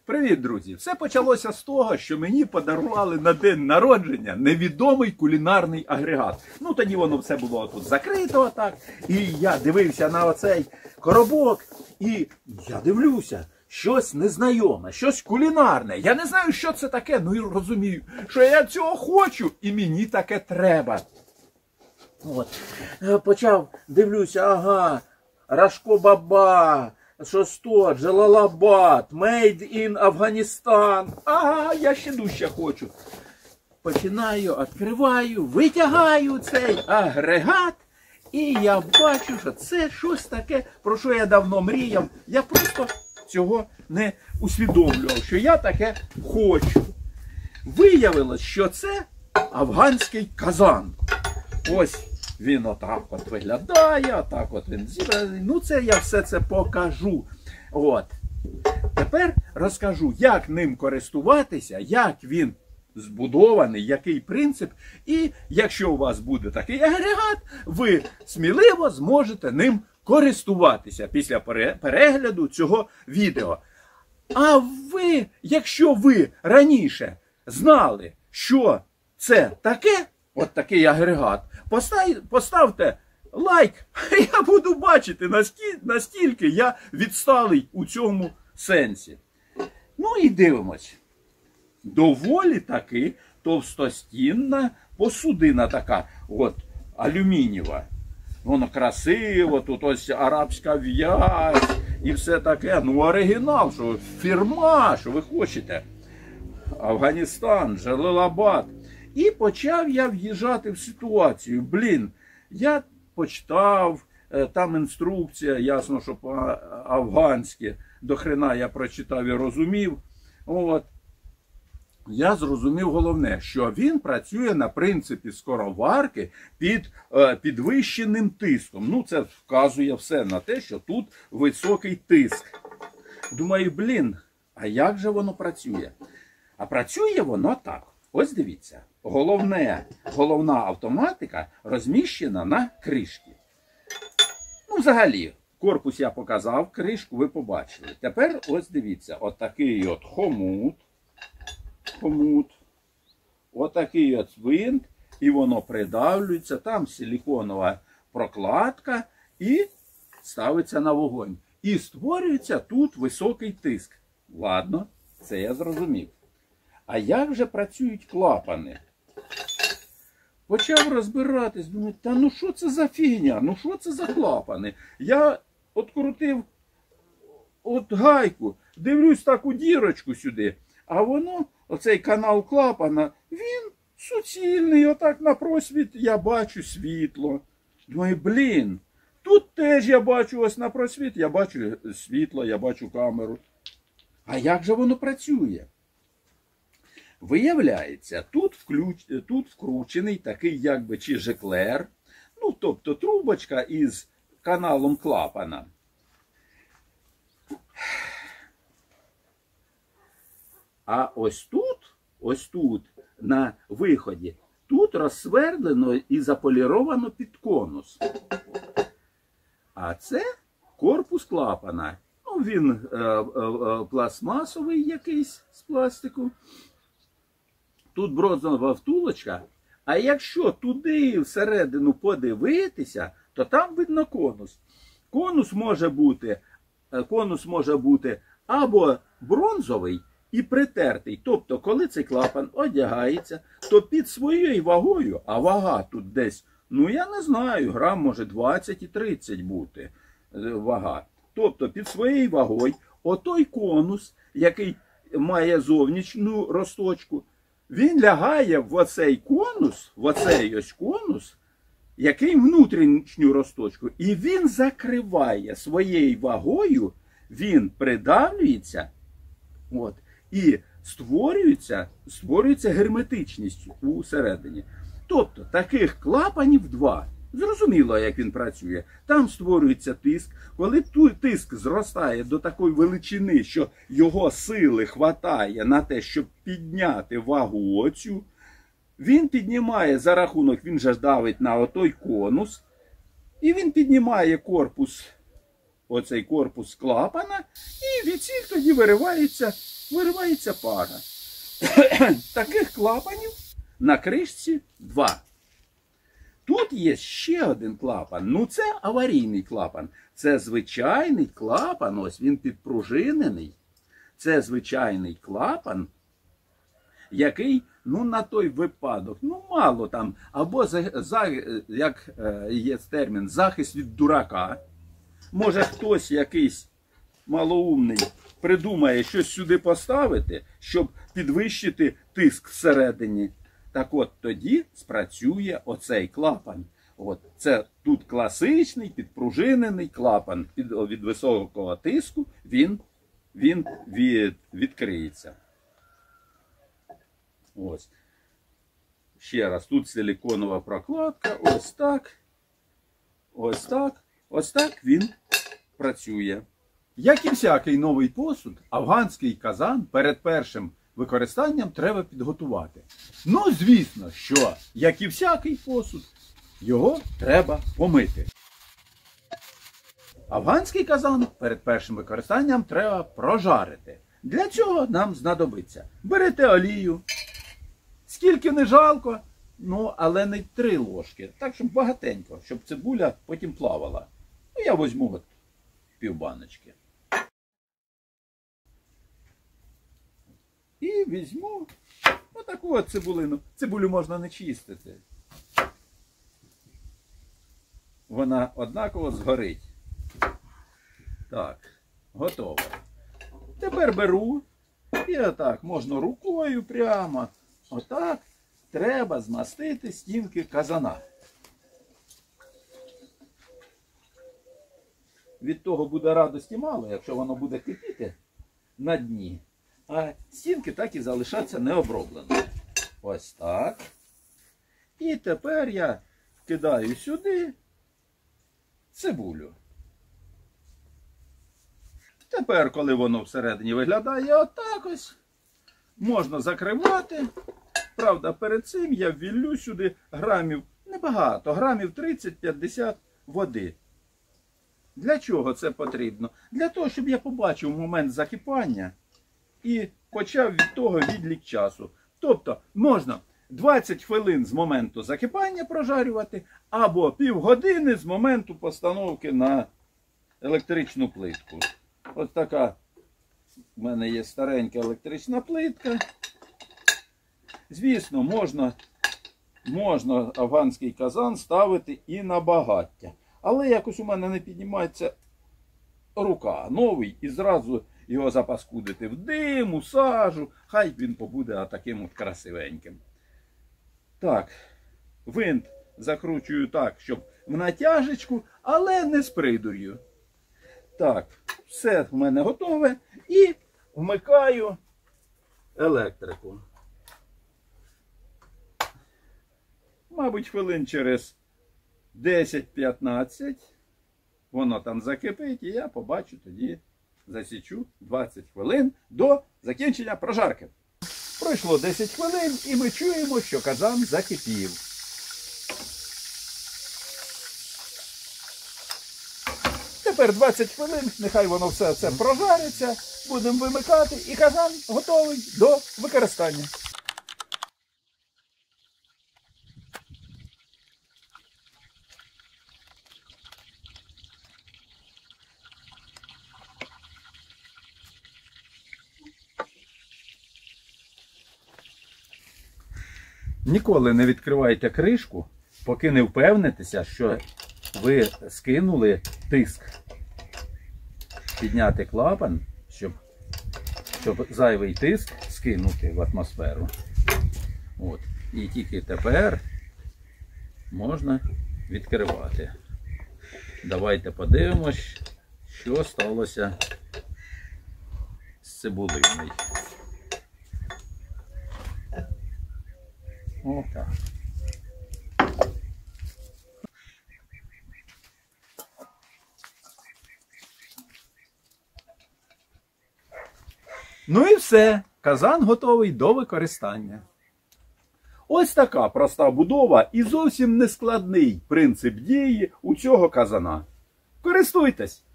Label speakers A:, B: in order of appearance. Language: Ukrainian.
A: Привіт, друзі! Все почалося з того, що мені подарували на день народження невідомий кулінарний агрегат. Ну, тоді воно все було тут закрито отак. І я дивився на оцей коробок, і я дивлюся, щось незнайоме, щось кулінарне. Я не знаю, що це таке, ну і розумію, що я цього хочу, і мені таке треба. От. Почав, дивлюся, ага, Рашко-Баба, щось то, Джалалабад, Made in Афганістан. Ага, я ще дужче хочу. Починаю, відкриваю, витягаю цей агрегат. І я бачу, що це щось таке, про що я давно мріяв. Я просто цього не усвідомлював, що я таке хочу. Виявилось, що це афганський казан. Ось він отак от виглядає, отак от він зібраний. Ну, це я все це покажу. От. Тепер розкажу, як ним користуватися, як він збудований, який принцип. І якщо у вас буде такий агрегат, ви сміливо зможете ним користуватися після перегляду цього відео. А ви, якщо ви раніше знали, що це таке, от такий агрегат, поставте лайк, я буду бачити, настільки я відсталий у цьому сенсі. Ну і дивимось. Доволі таки товстостінна посудина така, от, алюмінієва. Воно красиво, тут ось арабська в'язь і все таке. Ну, оригінал, що фірма, що ви хочете. Афганістан, Джалалабад. І почав я в'їжджати в ситуацію. Блін, я почитав, там інструкція, ясно, що по-афганськи, до хрена я прочитав і розумів. От. Я зрозумів головне, що він працює на принципі скороварки під підвищеним тиском. Ну, це вказує все на те, що тут високий тиск. Думаю, блін, а як же воно працює? А працює воно так. Ось дивіться, головна автоматика розміщена на кришці. Ну, взагалі, корпус я показав, кришку ви побачили. Тепер ось дивіться, отакий от хомут, отакий от винт, і воно придавлюється, там силіконова прокладка і ставиться на вогонь. І створюється тут високий тиск. Ладно, це я зрозумів. А як же працюють клапани? Почав розбиратись, думаю, та ну що це за фігня, ну що це за клапани? Я открутив от гайку, дивлюсь таку дірочку сюди, а воно, оцей канал клапана, він суцільний, отак на просвіт я бачу світло. Думаю, блін, тут теж я бачу ось на просвіт, я бачу світло, я бачу камеру. А як же воно працює? Виявляється, тут вкручений такий якби чи жеклер, ну тобто трубочка із каналом клапана. А ось тут на виході, тут розсвердлено і заполіровано під конус. А це корпус клапана. Ну, він пластмасовий якийсь з пластику. Тут бронзова втулочка, а якщо туди всередину подивитися, то там видно конус. Конус може бути або бронзовий і притертий. Тобто, коли цей клапан одягається, то під своєю вагою, а вага тут десь, ну я не знаю, грам може 20 і 30 бути вага. Тобто, під своєю вагою, отой конус, який має зовнішню розточку, він лягає в оцей конус, який внутрішню розточку, і він закриває своєю вагою, він придавлюється, от, і створюється герметичність усередині. Тобто, таких клапанів два. Зрозуміло, як він працює. Там створюється тиск. Коли тиск зростає до такої величини, що його сили хватає на те, щоб підняти вагу оцю, він піднімає за рахунок, він же давить на отой конус, і він піднімає оцей корпус клапана, і від цих тоді виривається виривається пара. Таких клапанів на кришці 2. Тут є ще один клапан. Ну це аварійний клапан. Це звичайний клапан, ось він підпружинений. Це звичайний клапан, який, ну, на той випадок, ну, мало там, або, як є термін, захист від дурака. Може хтось якийсь малоумний придумає щось сюди поставити, щоб підвищити тиск всередині. Так от тоді спрацює оцей клапан. От, це тут класичний підпружинений клапан. Від високого тиску він відкриється. Ось. Ще раз, тут силіконова прокладка. Ось так. Ось так. Ось так він працює. Як і всякий новий посуд, афганський казан перед першим використанням треба підготувати. Ну, звісно, що, як і всякий посуд, його треба помити. Афганський казан перед першим використанням треба прожарити. Для цього нам знадобиться. Берете олію, скільки не жалко, ну, але не 3 ложки. Так, щоб багатенько, щоб цибуля потім плавала. Ну, я візьму от півбаночки. І візьму отаку от цибулину. Цибулю можна не чистити. Вона однаково згорить. Так, готово. Тепер беру і отак, можна рукою прямо. Отак треба змастити стінки казана. Від того буде радості мало, якщо воно буде кипіти на дні. А стінки так і залишаться необробленими. Ось так. І тепер я вкидаю сюди цибулю. Тепер, коли воно всередині виглядає отак ось, можна закривати. Правда, перед цим я ввіллю сюди грамів, небагато, грамів 30-50 води. Для чого це потрібно? Для того, щоб я побачив момент закипання і почав від того відлік часу. Тобто, можна 20 хвилин з моменту закипання прожарювати, або півгодини з моменту постановки на електричну плитку. Ось така в мене є старенька електрична плитка. Звісно, можна афганський казан ставити і на багаття. Але якось у мене не піднімається рука новий і зразу його запаскудити в дим, у сажу. Хай він побуде таким от красивеньким. Так, винт закручую так, щоб в натяжечку, але не з придур'ю. Так, все в мене готове і вмикаю електрику. Мабуть, хвилин через 10-15 воно там закипить і я побачу тоді, засічу 20 хвилин до закінчення прожарки. Пройшло 10 хвилин і ми чуємо, що казан закипів. Тепер 20 хвилин, нехай воно все це прожариться, будемо вимикати і казан готовий до використання. Ніколи не відкривайте кришку, поки не впевнитеся, що ви скинули тиск. Підняти клапан, щоб зайвий тиск скинути в атмосферу. От. І тільки тепер можна відкривати. Давайте подивимось, що сталося з цибулиною. Отак. Ну і все. Казан готовий до використання. Ось така проста будова і зовсім нескладний принцип дії у цього казана. Користуйтесь!